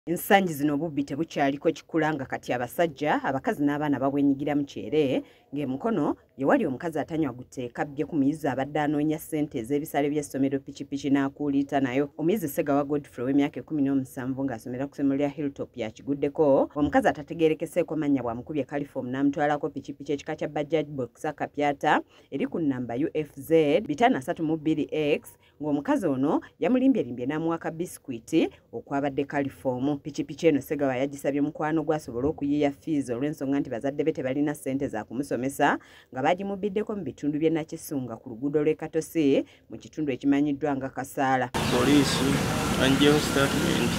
Ensangi zino obubbi tebukyaliko kikulanga kati abasajja abakazi n'abaana babwenyigira mu kyere ng'emukono ye wali omukazi atanywa guteeka bbye ku muyizi abadde anoonya ssente ez'ebisale by'essomero pikipiki n'akuuliita nayo. Omuyizi Ssegawa Godfrey w'emyaka 17 ng'asomera ku ssomero lya Hilltop yakiguddeko omukazi atategeerekeseeko mannya bw'amukubye kalifomu n'amutwalako pikipiki ekika kya Bajaj Boxer kapyata eri ku nnamba UFZ 532X ng'omukazi ono yamulimbyelimbye n'amuwaka biskwiti okwabadde kalifomu. Pikipiki eno Ssegawa yagisabye mukwano gwasobola okuyiiya fees olw'ensonga nti bazadde be tebalina ssente za kumusomesa nga bagimubiddeko mu bitundu by'e Nakisunga ku luguudo lw'e Katosi mu kitundu ekimanyiddwa nga Kasaala. Poliisi banjeho statement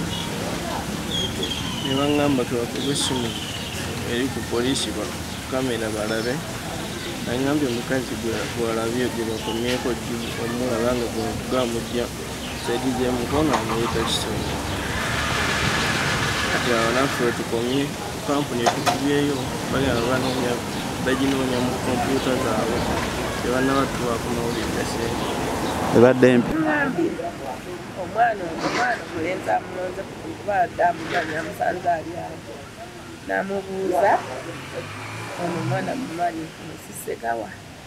ne baŋŋamba tubakube essimu eri ku poliisi kamera balabe. Naŋŋambye omukazi gwalabye gwe bakomyeko omulaba nga gwamujja saidi z'emukono amuyita kisonga. Kati awo naffe tukomye kampuni etukubyeyo bali abanoonya baginoonya mu kompyuta zaabwe tebannaba tubaako mawulire sente. Ebadde mpi omwana mulenzi amulonze kuba damuganya amusanze ali awo n'amubuuza ono omwana mumanyi Ssegawa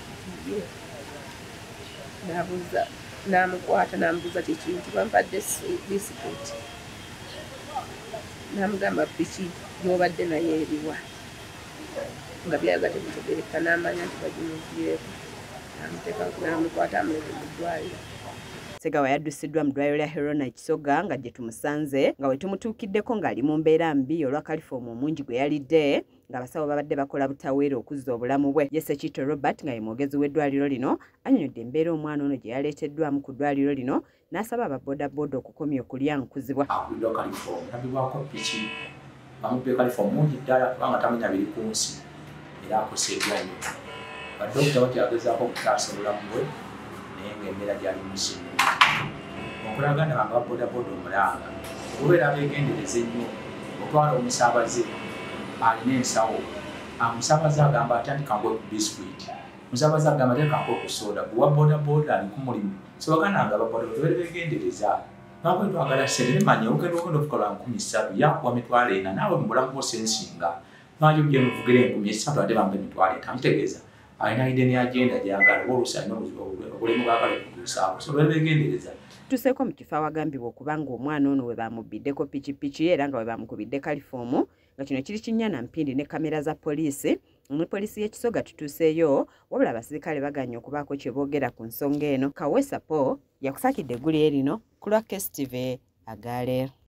n'amukwata n'amubuuza kikintu bampadde bisikuti n'amugamba piki gy'obadde naye eriwa nga byaga temutegereka n'amanya nti bagimuviireko n'amukwata amuleke mu ddwaliro. Ssegawa yaddusiddwa mu ddwaliro lya Herona Kisoga nga gye tumusanze nga we tumutuukiddeko ng'ali mu mbeera mbi olwa kalifomu omungi gwe yalidde ng'abasawo babadde bakola butaweera okuzza obulamu bwe. Ye Ssekitto Robert nga ye mwogezi w'eddwaliro lino annyonnyodde embeera omwana ono gye yaleeteddwamu ku ddwaliro lino n'asaba ababoodabooda okukomya okulyankuzibwa. Akubiddwa kalifomu nabibwako piki bamubbe kalifomu mungi ddala kubanga tamanya biri ku nsi era akoseddwa nnyo. Badokita bakyagezaako okutaasa obulamu bwe naye ng'embeera gyali musimu. Okulagana banga baboodabooda omulanga okubeera beegendereze nnyo otwala omusaabaze alina ensawo amusaabaze agamba atandika ngwe ku biskwiti musaabaze agamba atandika ngwe ku soda bwewa boodabooda ali ku mulimu sobagananga ababoodabooda bali beegendereza nabwe twagala sente manya ogenda okukola 13 yakuwa 40 naawe mu bulamu bwose nsinga lwaki ojja muvugire 13 ate bambe 5 kitegeeza alina ideni agenda gyagala oluusi alina obulemu bwagala okutuusaawo so bali beegendereza. Tuseeko mu kifo awagambibwa okubanga omwana ono we bamubiddeko pikipiki era nga we bamukubidde kalifomu nga kino kiri Kinnyana Mpindi ne kamera za poliisi. Mu poliisi y'Ekisoga tutuuseeyo wabula abasirikale baganya okubaako kye boogera ku nsonga eno. Kaweesa Paul yakusakidde eggulu erino ku lwa KSTV Agaleero.